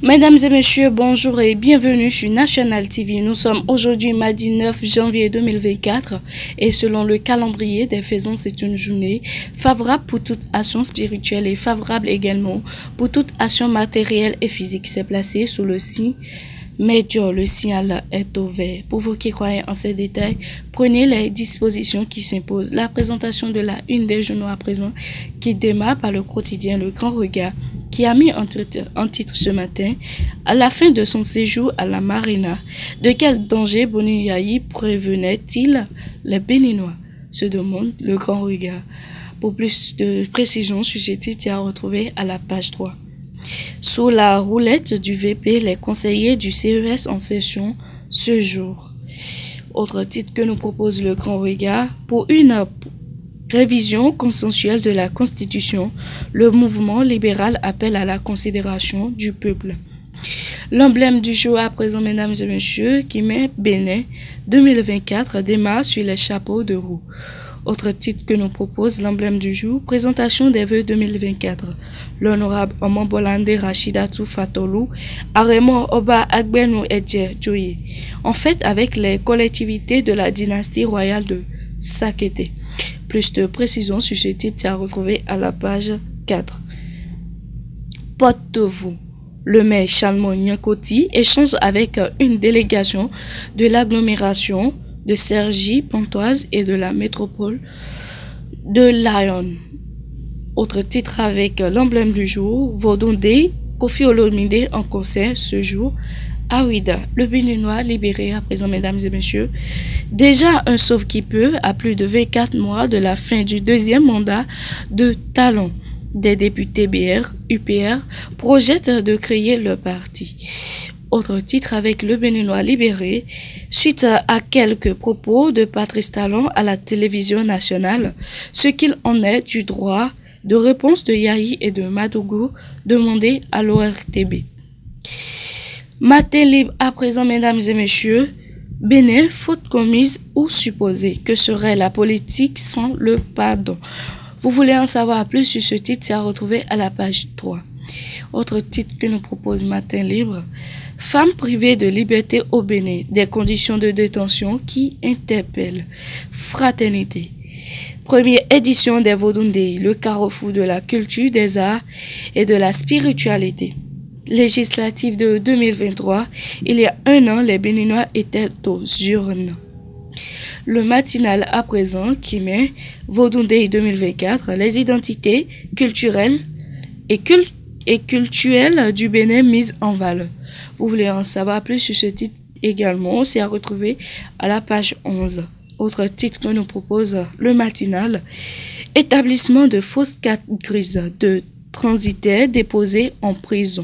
Mesdames et messieurs, bonjour et bienvenue sur National TV. Nous sommes aujourd'hui mardi 9 janvier 2024 et selon le calendrier des faisans, c'est une journée favorable pour toute action spirituelle et favorable également pour toute action matérielle et physique. C'est placé sous le signe Major, le signal est au vert. Pour vous qui croyez en ces détails, prenez les dispositions qui s'imposent. La présentation de la une des journaux à présent qui démarre par le quotidien Le Grand Regard qui a mis en titre ce matin « À la fin de son séjour à la Marina, de quel danger Bonu Yayi prévenait-il les Béninois ?» se demande Le Grand Regard. Pour plus de précisions sur ce titre, tu as retrouvé à la page 3. Sous la roulette du VP, les conseillers du CES en session ce jour. Autre titre que nous propose Le Grand Regard, pour une révision consensuelle de la Constitution, le mouvement libéral appelle à la considération du peuple. L'emblème du jour à présent, mesdames et messieurs, qui met Bénin 2024 démarre sur les chapeaux de roue. Autre titre que nous propose l'emblème du jour, présentation des vœux 2024. L'honorable Omambolande Rachidatou Fatolou a Raymond Oba Agbenou Edje Djoye, en fait avec les collectivités de la dynastie royale de Sakete. Plus de précisions sur ce titre à retrouver à la page 4. Porte-vous. Le maire Chalmon Nyakoti échange avec une délégation de l'agglomération de Cergy-Pontoise et de la métropole de Lyon. Autre titre avec l'emblème du jour, Vodondé, Kofi Olomide en concert ce jour à Ouida. Le Béninois libéré à présent, mesdames et messieurs. Déjà un sauve-qui-peut à plus de 24 mois de la fin du deuxième mandat de Talon. Des députés BR, UPR projettent de créer le parti. Autre titre avec le Béninois libéré, suite à quelques propos de Patrice Talon à la télévision nationale, ce qu'il en est du droit de réponse de Yayi et de Madougou demandé à l'ORTB. Matin libre à présent, mesdames et messieurs, Bénin, faute commise ou supposée, que serait la politique sans le pardon? Vous voulez en savoir plus sur ce titre, c'est à retrouver à la page 3. Autre titre que nous propose Matin libre, femmes privées de liberté au Bénin, des conditions de détention qui interpellent. Fraternité. Première édition des Vodondé, le carrefour de la culture, des arts et de la spiritualité. Législative de 2023, il y a un an, les Béninois étaient aux urnes. Le matinal à présent qui met Vodondé 2024, les identités culturelles et cultuelles du Bénin mises en valeur. Vous voulez en savoir plus sur ce titre également, c'est à retrouver à la page 11. Autre titre que nous propose le matinal, établissement de fausses cartes grises de transitaires déposés en prison.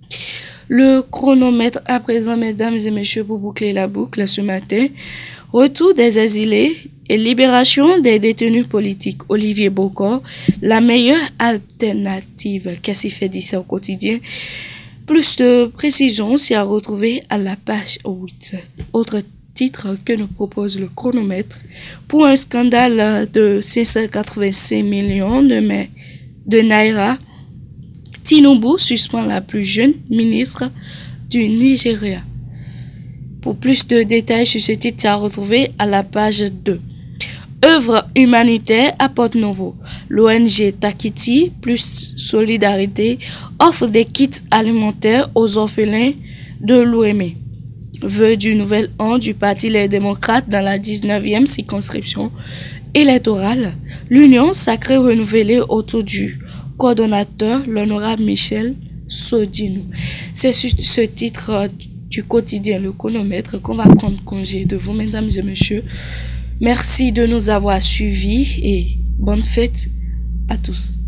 Le chronomètre à présent, mesdames et messieurs, pour boucler la boucle ce matin, retour des exilés et libération des détenus politiques. Olivier Bocor, la meilleure alternative. Qu'est-ce qu'il fait dire ça au quotidien? Plus de précisions, c'est à retrouver à la page 8. Autre titre que nous propose le chronomètre, pour un scandale de 585 millions de naira, Tinubu suspend la plus jeune ministre du Nigeria. Pour plus de détails sur ce titre, à retrouver à la page 2. Œuvre humanitaire à Porte-Novo. L'ONG Takiti plus Solidarité offre des kits alimentaires aux orphelins de l'OME. Vœu du nouvel an du Parti Les Démocrates dans la 19e circonscription électorale. L'union sacrée renouvelée autour du coordonnateur, l'honorable Michel Sodinou. C'est sur ce titre du quotidien Le Chronomètre qu'on va prendre congé de vous, mesdames et messieurs. Merci de nous avoir suivis et bonne fête à tous.